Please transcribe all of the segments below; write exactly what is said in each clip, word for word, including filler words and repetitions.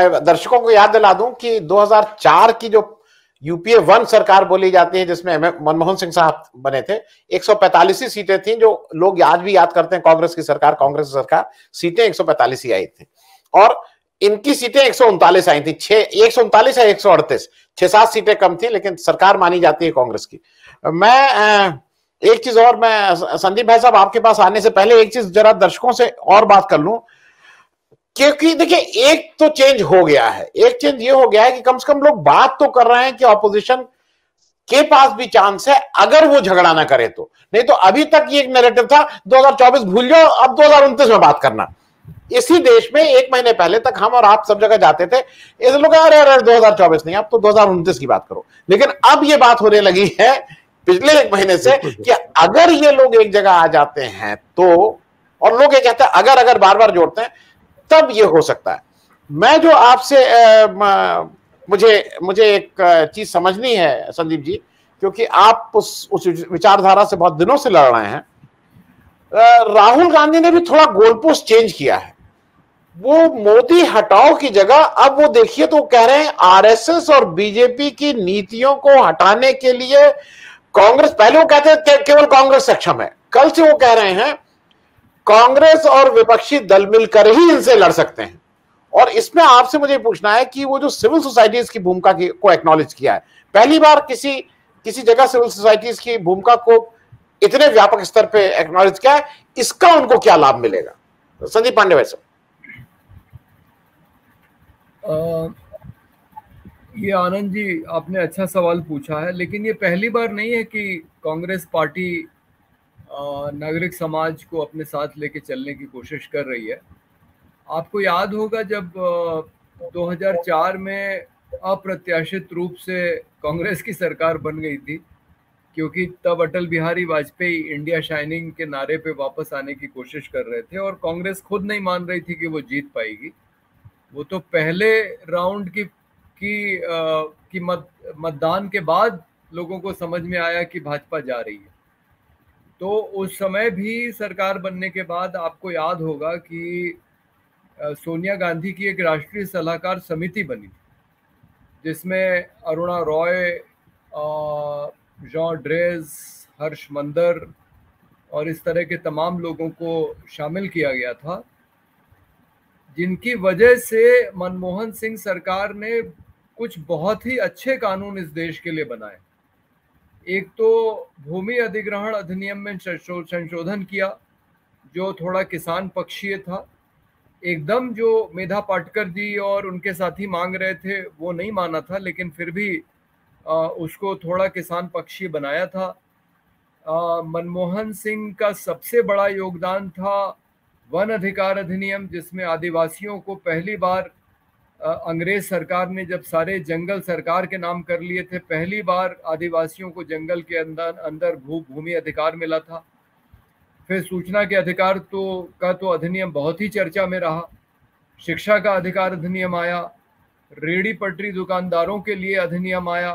मैं दर्शकों को याद दिला दूं कि दो हज़ार चार की जो यूपीए वन सरकार बोली जाती है, जिसमें मनमोहन सिंह साहब बने थे, एक सौ पैंतालीस सीटें थी, जो लोग आज भी याद करते हैं कांग्रेस की सरकार, कांग्रेस की सरकार, सीटें एक सौ पैंतालीस ही आई थी। और इनकी सीटें एक सौ उनतालीस आई थी, छह एक सौ उनतालीस है एक सौ अड़तीस, छह सात सीटें कम थी, लेकिन सरकार मानी जाती है कांग्रेस की। मैं एक चीज और, मैं संदीप भाई साहब आपके पास आने से पहले एक चीज जरा दर्शकों से और बात कर लूं, क्योंकि देखिए एक तो चेंज हो गया है, एक चेंज ये हो गया है कि कम से कम लोग बात तो कर रहे हैं कि ऑपोजिशन के पास भी चांस है अगर वो झगड़ा ना करे तो। नहीं तो अभी तक ये एक नैरेटिव था दो हज़ार चौबीस भूल जाओ, अब दो हज़ार उनतीस में बात करना। इसी देश में एक महीने पहले तक हम और आप सब जगह जाते थे, ऐसे लोग अरे अरे दो हज़ार चौबीस नहीं, अब तो दो हज़ार उनतीस की बात करो। लेकिन अब ये बात होने लगी है पिछले एक महीने से कि अगर ये लोग एक जगह आ जाते हैं तो, और लोग ये कहते हैं अगर अगर बार बार जोड़ते हैं, तब ये हो सकता है। मैं जो आपसे मुझे मुझे एक चीज समझनी है संदीप जी, क्योंकि आप उस उस विचारधारा से बहुत दिनों से लड़ रहे हैं। राहुल गांधी ने भी थोड़ा गोलपोस्ट चेंज किया है। वो मोदी हटाओ की जगह अब वो देखिए तो कह रहे हैं आरएसएस और बीजेपी की नीतियों को हटाने के लिए कांग्रेस, पहले वो कहते हैं केवल कांग्रेस सक्षम है, कल से वो कह रहे हैं कांग्रेस और विपक्षी दल मिलकर ही इनसे लड़ सकते हैं। और इसमें आपसे मुझे पूछना है कि वो जो सिविल सोसाइटीज की भूमिका की को एक्नॉलेज किया है, पहली बार किसी किसी जगह सिविल सोसाइटीज की भूमिका को इतने व्यापक स्तर पे एक्नॉलेज किया है, इसका उनको क्या लाभ मिलेगा? संदीप पांडे भाई साहब। ये आनंद जी आपने अच्छा सवाल पूछा है, लेकिन ये पहली बार नहीं है कि कांग्रेस पार्टी नागरिक समाज को अपने साथ लेके चलने की कोशिश कर रही है। आपको याद होगा जब दो हज़ार चार में अप्रत्याशित रूप से कांग्रेस की सरकार बन गई थी, क्योंकि तब अटल बिहारी वाजपेयी इंडिया शाइनिंग के नारे पे वापस आने की कोशिश कर रहे थे और कांग्रेस खुद नहीं मान रही थी कि वो जीत पाएगी। वो तो पहले राउंड की की, आ, की मत, मतदान के बाद लोगों को समझ में आया कि भाजपा जा रही है। तो उस समय भी सरकार बनने के बाद आपको याद होगा कि सोनिया गांधी की एक राष्ट्रीय सलाहकार समिति बनी थी, जिसमें अरुणा रॉय, जॉन ड्रेस, हर्ष मंदर और इस तरह के तमाम लोगों को शामिल किया गया था, जिनकी वजह से मनमोहन सिंह सरकार ने कुछ बहुत ही अच्छे कानून इस देश के लिए बनाए। एक तो भूमि अधिग्रहण अधिनियम में संशोधन किया जो थोड़ा किसान पक्षीय था, एकदम जो मेधा पाटकर जी और उनके साथी मांग रहे थे वो नहीं माना था, लेकिन फिर भी आ, उसको थोड़ा किसान पक्षी बनाया था। आ, मनमोहन सिंह का सबसे बड़ा योगदान था वन अधिकार अधिनियम, जिसमें आदिवासियों को पहली बार अंग्रेज सरकार ने जब सारे जंगल सरकार के नाम कर लिए थे, पहली बार आदिवासियों को जंगल के अंदर अंदर भू भूमि अधिकार मिला था। फिर सूचना के अधिकार तो का तो अधिनियम बहुत ही चर्चा में रहा। शिक्षा का अधिकार अधिनियम आया, रेहड़ी पटरी दुकानदारों के लिए अधिनियम आया,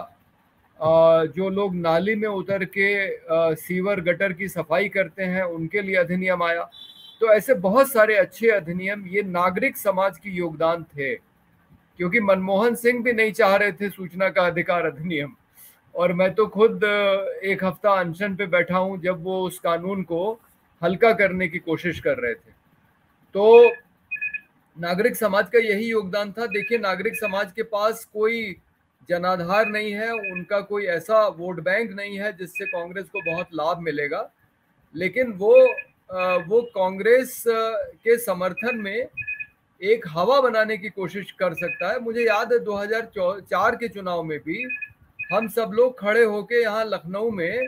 जो लोग नाली में उतर के सीवर गटर की सफाई करते हैं उनके लिए अधिनियम आया। तो ऐसे बहुत सारे अच्छे अधिनियम ये नागरिक समाज की योगदान थे, क्योंकि मनमोहन सिंह भी नहीं चाह रहे थे सूचना का अधिकार अधिनियम, और मैं तो खुद एक हफ्ता अनशन पे बैठा हूं जब वो उस कानून को हल्का करने की कोशिश कर रहे थे। तो नागरिक समाज का यही योगदान था। देखिए, नागरिक समाज के पास कोई जनाधार नहीं है, उनका कोई ऐसा वोट बैंक नहीं है जिससे कांग्रेस को बहुत लाभ मिलेगा, लेकिन वो वो कांग्रेस के समर्थन में एक हवा बनाने की कोशिश कर सकता है। मुझे याद है दो हज़ार चार के चुनाव में भी हम सब लोग खड़े होके यहाँ लखनऊ में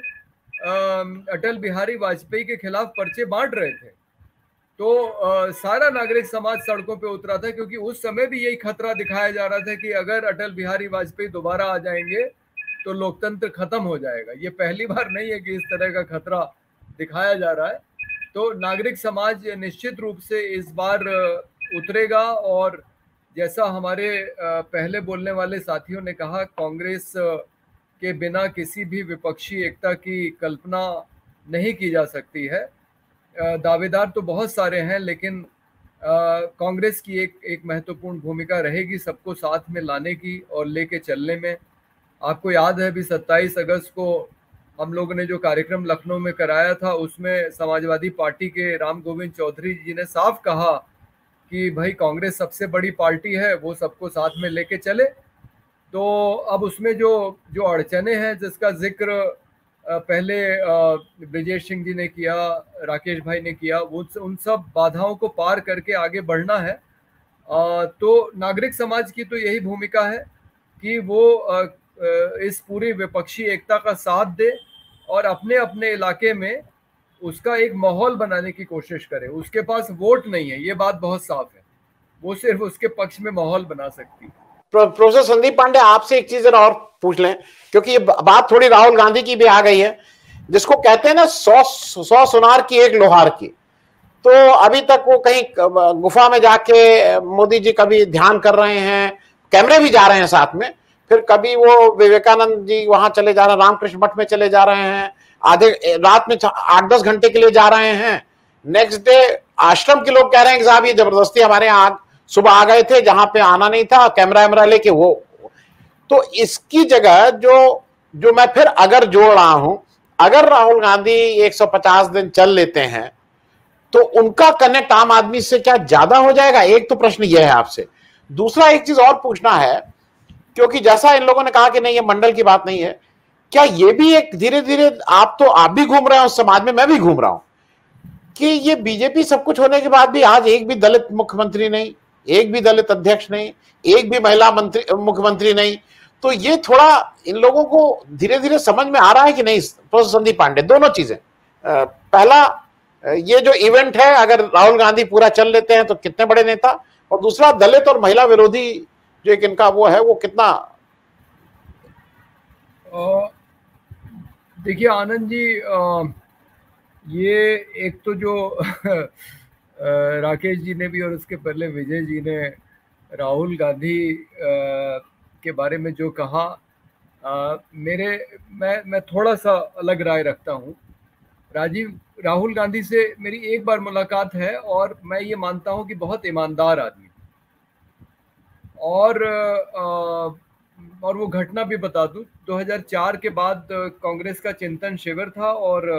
अटल बिहारी वाजपेयी के खिलाफ पर्चे बांट रहे थे। तो आ, सारा नागरिक समाज सड़कों पे उतरा था, क्योंकि उस समय भी यही खतरा दिखाया जा रहा था कि अगर अटल बिहारी वाजपेयी दोबारा आ जाएंगे तो लोकतंत्र खत्म हो जाएगा। ये पहली बार नहीं है कि इस तरह का खतरा दिखाया जा रहा है। तो नागरिक समाज निश्चित रूप से इस बार उतरेगा, और जैसा हमारे पहले बोलने वाले साथियों ने कहा, कांग्रेस के बिना किसी भी विपक्षी एकता की कल्पना नहीं की जा सकती है। दावेदार तो बहुत सारे हैं, लेकिन कांग्रेस की एक एक महत्वपूर्ण भूमिका रहेगी सबको साथ में लाने की और लेके चलने में। आपको याद है भी सत्ताईस अगस्त को हम लोगों ने जो कार्यक्रम लखनऊ में कराया था, उसमें समाजवादी पार्टी के राम गोविंद चौधरी जी ने साफ कहा कि भाई कांग्रेस सबसे बड़ी पार्टी है, वो सबको साथ में लेके चले। तो अब उसमें जो जो अड़चने हैं जिसका जिक्र पहले ब्रिजेश सिंह जी ने किया, राकेश भाई ने किया, वो उन सब बाधाओं को पार करके आगे बढ़ना है। तो नागरिक समाज की तो यही भूमिका है कि वो इस पूरी विपक्षी एकता का साथ दे और अपने अपने इलाके में उसका एक माहौल बनाने की कोशिश करे। उसके पास वोट नहीं है, ये बात बहुत साफ है, वो सिर्फ उसके पक्ष में माहौल बना सकती है। प्रोफेसर संदीप पांडे, आपसे एक चीज और पूछ लें, क्योंकि ये बात थोड़ी राहुल गांधी की भी आ गई है, जिसको कहते हैं ना सौ सौ सुनार की एक लोहार की। तो अभी तक वो कहीं गुफा में जाके मोदी जी कभी ध्यान कर रहे हैं, कैमरे भी जा रहे हैं साथ में, फिर कभी वो विवेकानंद जी वहां चले जा रहे हैं, रामकृष्ण मठ में चले जा रहे हैं, आधे रात में आठ दस घंटे के लिए जा रहे हैं। नेक्स्ट डे आश्रम के लोग कह रहे हैं कि साहब ये जबरदस्ती हमारे यहाँ सुबह आ गए थे, जहां पे आना नहीं था, कैमरा वैमरा लेके वो। तो इसकी जगह जो जो मैं फिर अगर जोड़ रहा हूं, अगर राहुल गांधी एक सौ पचास दिन चल लेते हैं तो उनका कनेक्ट आम आदमी से क्या ज्यादा हो जाएगा? एक तो प्रश्न यह है आपसे। दूसरा एक चीज और पूछना है, क्योंकि जैसा इन लोगों ने कहा कि नहीं ये मंडल की बात नहीं है, क्या ये भी एक धीरे धीरे, आप तो आप भी घूम रहे हो समाज में, मैं भी घूम रहा हूं, कि ये बीजेपी सब कुछ होने के बाद भी आज एक भी दलित मुख्यमंत्री नहीं, एक भी दलित अध्यक्ष नहीं, एक भी महिला मंत्री मुख्यमंत्री नहीं। तो ये थोड़ा इन लोगों को धीरे धीरे समझ में आ रहा है कि नहीं? प्रोफेसर संदीप पांडे, दोनों चीजें, पहला ये जो इवेंट है, अगर राहुल गांधी पूरा चल लेते हैं तो कितने बड़े नेता, और दूसरा दलित और महिला विरोधी जो एक इनका वो है, वो कितना। देखिए आनंद जी, आ, ये एक तो जो राकेश जी ने भी और उसके पहले विजय जी ने राहुल गांधी के बारे में जो कहा, आ, मेरे मैं मैं थोड़ा सा अलग राय रखता हूँ। राजीव राहुल गांधी से मेरी एक बार मुलाकात है और मैं ये मानता हूँ कि बहुत ईमानदार आदमी, और आ, और वो घटना भी बता दूं, दो हज़ार चार के बाद कांग्रेस का चिंतन शिविर था और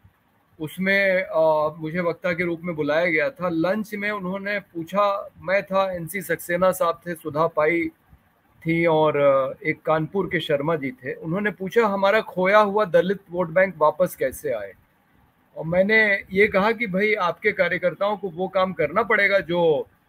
उसमें आ, मुझे वक्ता के रूप में बुलाया गया था। लंच में उन्होंने पूछा, मैं था, एनसी सक्सेना साहब थे, सुधा पाई थी और एक कानपुर के शर्मा जी थे। उन्होंने पूछा हमारा खोया हुआ दलित वोट बैंक वापस कैसे आए, और मैंने ये कहा कि भाई आपके कार्यकर्ताओं को वो काम करना पड़ेगा जो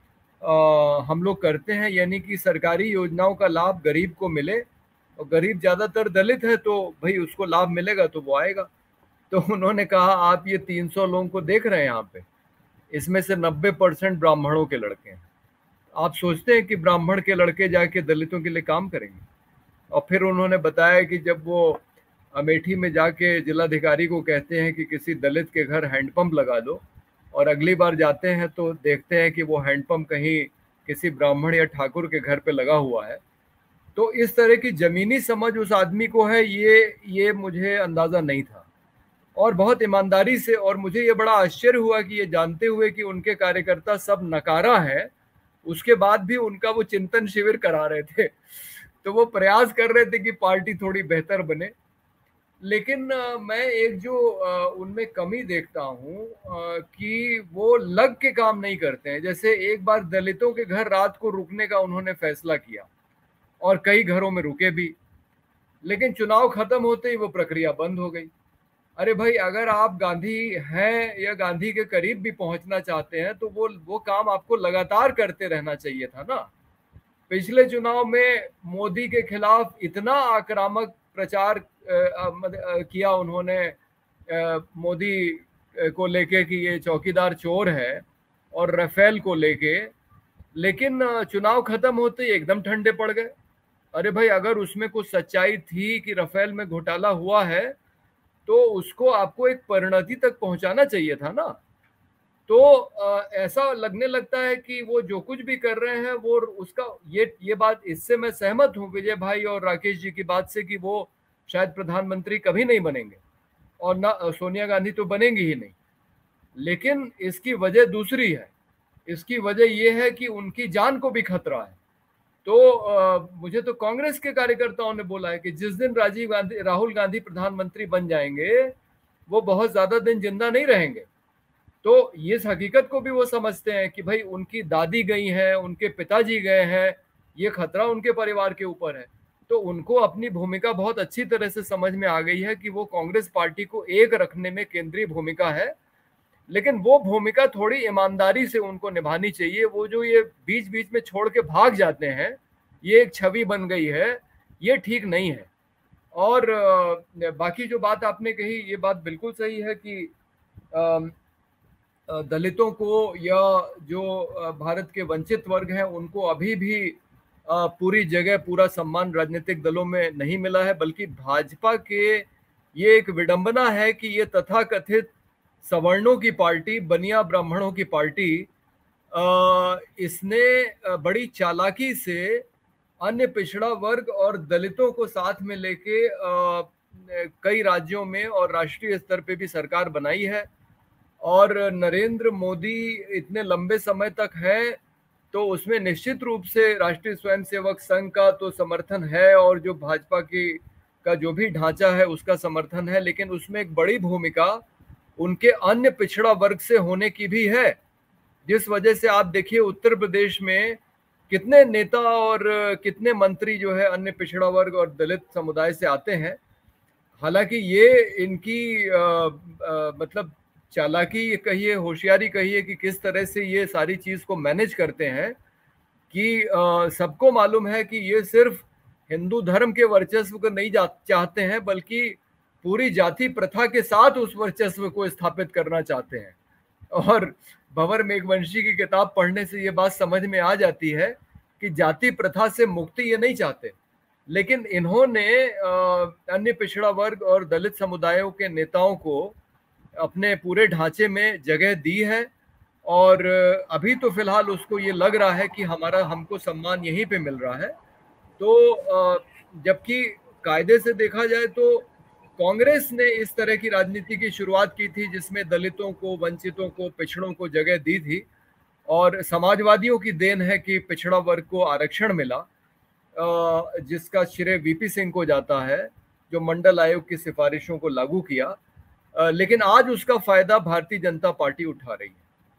आ, हम लोग करते हैं, यानी कि सरकारी योजनाओं का लाभ गरीब को मिले, और गरीब ज़्यादातर दलित है तो भाई उसको लाभ मिलेगा तो वो आएगा। तो उन्होंने कहा आप ये तीन सौ लोगों को देख रहे हैं यहाँ पे, इसमें से नब्बे परसेंट ब्राह्मणों के लड़के हैं। आप सोचते हैं कि ब्राह्मण के लड़के जाके दलितों के लिए काम करेंगे? और फिर उन्होंने बताया कि जब वो अमेठी में जाके जिलाधिकारी को कहते हैं कि किसी दलित के घर हैंडपंप लगा दो, और अगली बार जाते हैं तो देखते हैं कि वो हैंडपंप कहीं किसी ब्राह्मण या ठाकुर के घर पे लगा हुआ है। तो इस तरह की जमीनी समझ उस आदमी को है, ये ये मुझे अंदाजा नहीं था। और बहुत ईमानदारी से, और मुझे ये बड़ा आश्चर्य हुआ कि ये जानते हुए कि उनके कार्यकर्ता सब नकारा है, उसके बाद भी उनका वो चिंतन शिविर करा रहे थे। तो वो प्रयास कर रहे थे कि पार्टी थोड़ी बेहतर बने। लेकिन आ, मैं एक जो आ, उनमें कमी देखता हूँ कि वो लग के काम नहीं करते हैं। जैसे एक बार दलितों के घर रात को रुकने का उन्होंने फैसला किया और कई घरों में रुके भी, लेकिन चुनाव खत्म होते ही वो प्रक्रिया बंद हो गई। अरे भाई, अगर आप गांधी हैं या गांधी के करीब भी पहुंचना चाहते हैं तो वो वो काम आपको लगातार करते रहना चाहिए था ना। पिछले चुनाव में मोदी के खिलाफ इतना आक्रामक प्रचार किया उन्होंने मोदी को लेके कि ये चौकीदार चोर है, और राफेल को लेके, लेकिन चुनाव खत्म होते ही एकदम ठंडे पड़ गए। अरे भाई, अगर उसमें कुछ सच्चाई थी कि राफेल में घोटाला हुआ है तो उसको आपको एक परिणति तक पहुंचाना चाहिए था ना। तो आ, ऐसा लगने लगता है कि वो जो कुछ भी कर रहे हैं वो उसका ये ये बात, इससे मैं सहमत हूं विजय भाई और राकेश जी की बात से कि वो शायद प्रधानमंत्री कभी नहीं बनेंगे और ना सोनिया गांधी तो बनेंगी ही नहीं। लेकिन इसकी वजह दूसरी है इसकी वजह यह है कि उनकी जान को भी खतरा है। तो आ, मुझे तो कांग्रेस के कार्यकर्ताओं ने बोला है कि जिस दिन राजीव गांधी राहुल गांधी प्रधानमंत्री बन जाएंगे वो बहुत ज्यादा दिन जिंदा नहीं रहेंगे। तो ये इस हकीकत को भी वो समझते हैं कि भाई उनकी दादी गई हैं, उनके पिताजी गए हैं, ये खतरा उनके परिवार के ऊपर है। तो उनको अपनी भूमिका बहुत अच्छी तरह से समझ में आ गई है कि वो कांग्रेस पार्टी को एक रखने में केंद्रीय भूमिका है, लेकिन वो भूमिका थोड़ी ईमानदारी से उनको निभानी चाहिए। वो जो ये बीच बीच में छोड़ के भाग जाते हैं, ये एक छवि बन गई है, ये ठीक नहीं है। और बाकी जो बात आपने कही ये बात बिल्कुल सही है कि दलितों को या जो भारत के वंचित वर्ग हैं उनको अभी भी पूरी जगह पूरा सम्मान राजनीतिक दलों में नहीं मिला है, बल्कि भाजपा के ये एक विडंबना है कि ये तथाकथित सवर्णों की पार्टी, बनिया ब्राह्मणों की पार्टी, इसने बड़ी चालाकी से अन्य पिछड़ा वर्ग और दलितों को साथ में लेके कई राज्यों में और राष्ट्रीय स्तर पे भी सरकार बनाई है। और नरेंद्र मोदी इतने लंबे समय तक है तो उसमें निश्चित रूप से राष्ट्रीय स्वयंसेवक संघ का तो समर्थन है और जो भाजपा की का जो भी ढांचा है उसका समर्थन है, लेकिन उसमें एक बड़ी भूमिका उनके अन्य पिछड़ा वर्ग से होने की भी है। जिस वजह से आप देखिए उत्तर प्रदेश में कितने नेता और कितने मंत्री जो है अन्य पिछड़ा वर्ग और दलित समुदाय से आते हैं। हालांकि ये इनकी आ, आ, मतलब चालाकी कहिए, होशियारी कहिए कि किस तरह से ये सारी चीज को मैनेज करते हैं कि सबको मालूम है कि ये सिर्फ हिंदू धर्म के वर्चस्व को नहीं चाहते हैं, बल्कि पूरी जाति प्रथा के साथ उस वर्चस्व को स्थापित करना चाहते हैं। और भंवर मेघवंशी की किताब पढ़ने से ये बात समझ में आ जाती है कि जाति प्रथा से मुक्ति ये नहीं चाहते, लेकिन इन्होंने अन्य पिछड़ा वर्ग और दलित समुदायों के नेताओं को अपने पूरे ढांचे में जगह दी है। और अभी तो फिलहाल उसको ये लग रहा है कि हमारा हमको सम्मान यहीं पे मिल रहा है। तो जबकि कायदे से देखा जाए तो कांग्रेस ने इस तरह की राजनीति की शुरुआत की थी जिसमें दलितों को, वंचितों को, पिछड़ों को जगह दी थी। और समाजवादियों की देन है कि पिछड़ा वर्ग को आरक्षण मिला, जिसका श्रेय वीपी सिंह को जाता है, जो मंडल आयोग की सिफारिशों को लागू किया। लेकिन आज उसका फायदा भारतीय जनता पार्टी उठा रही है।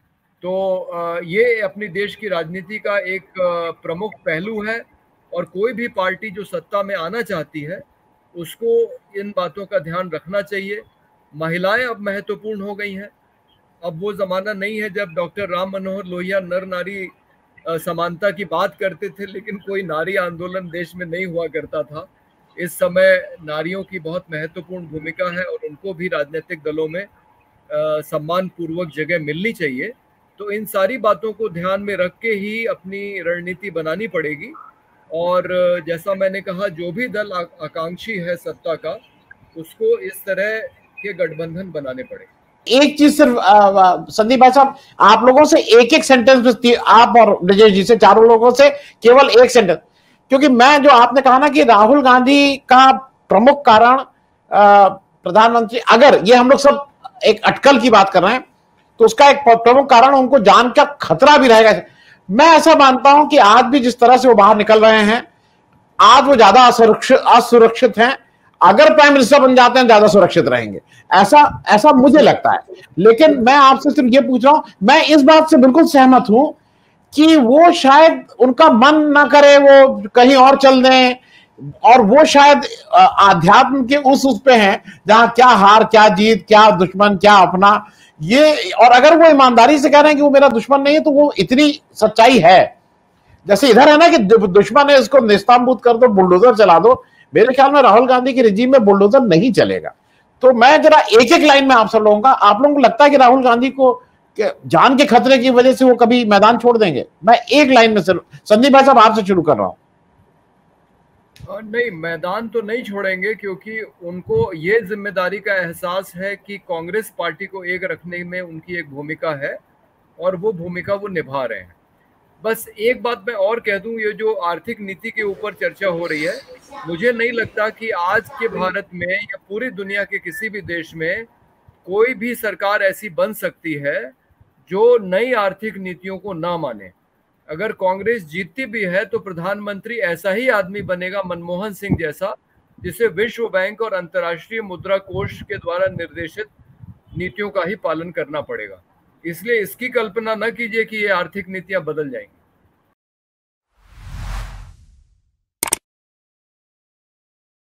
तो ये अपनी देश की राजनीति का एक प्रमुख पहलू है और कोई भी पार्टी जो सत्ता में आना चाहती है उसको इन बातों का ध्यान रखना चाहिए। महिलाएं अब महत्वपूर्ण हो गई हैं। अब वो जमाना नहीं है जब डॉक्टर राम मनोहर लोहिया नर नारी समानता की बात करते थे लेकिन कोई नारी आंदोलन देश में नहीं हुआ करता था। इस समय नारियों की बहुत महत्वपूर्ण भूमिका है और उनको भी राजनीतिक दलों में सम्मान पूर्वक जगह मिलनी चाहिए। तो इन सारी बातों को ध्यान में रख के ही अपनी रणनीति बनानी पड़ेगी। और जैसा मैंने कहा, जो भी दल आकांक्षी है सत्ता का, उसको इस तरह के गठबंधन बनाने पड़ेंगे। एक चीज सिर्फ संदीप भाई साहब, आप लोगों से एक एक सेंटेंस में, आप और ब्रजेश जी से, चारों लोगों से केवल एक सेंटेंस, क्योंकि मैं जो आपने कहा ना कि राहुल गांधी का प्रमुख कारण प्रधानमंत्री, अगर ये हम लोग सब एक अटकल की बात कर रहे हैं तो उसका एक प्रमुख कारण उनको जान का खतरा भी रहेगा। मैं ऐसा मानता हूं कि आज भी जिस तरह से वो बाहर निकल रहे हैं, आज वो ज्यादा असुरक्षित असुरक्षित हैं। अगर प्राइम मिनिस्टर बन जाते हैं ज्यादा सुरक्षित रहेंगे, ऐसा ऐसा मुझे लगता है। लेकिन मैं आपसे सिर्फ ये पूछ रहा हूं, मैं इस बात से बिल्कुल सहमत हूं कि वो शायद उनका मन ना करे, वो कहीं और चल दें, और वो शायद आध्यात्म के उस उस पे हैं जहां क्या हार क्या जीत, क्या दुश्मन क्या अपना, ये। और अगर वो ईमानदारी से कह रहे हैं कि वो मेरा दुश्मन नहीं है तो वो इतनी सच्चाई है। जैसे इधर है ना कि दुश्मन है, इसको नेस्तामबूद कर दो, बुलडोजर चला दो। मेरे ख्याल में राहुल गांधी की रिजीम में बुलडोजर नहीं चलेगा। तो मैं जरा एक एक लाइन में आपसे लूंगा, आप लोगों को लगता है कि राहुल गांधी को जान के खतरे की वजह से वो कभी मैदान छोड़ देंगे? मैं एक लाइन में सिर्फ, संदीप भाई साहब आपसे शुरू कर रहा हूं। नहीं, मैदान तो नहीं छोड़ेंगे, क्योंकि उनको ये जिम्मेदारी का एहसास है कि कांग्रेस पार्टी को एक रखने में उनकी एक भूमिका है और वो भूमिका वो निभा रहे हैं। बस एक बात मैं और कह दूं, ये जो आर्थिक नीति के ऊपर चर्चा हो रही है, मुझे नहीं लगता कि आज के भारत में या पूरी दुनिया के किसी भी देश में कोई भी सरकार ऐसी बन सकती है जो नई आर्थिक नीतियों को ना माने। अगर कांग्रेस जीतती भी है तो प्रधानमंत्री ऐसा ही आदमी बनेगा, मनमोहन सिंह जैसा, जिसे विश्व बैंक और अंतर्राष्ट्रीय मुद्रा कोष के द्वारा निर्देशित नीतियों का ही पालन करना पड़ेगा। इसलिए इसकी कल्पना न कीजिए कि ये आर्थिक नीतियां बदल जाएंगी।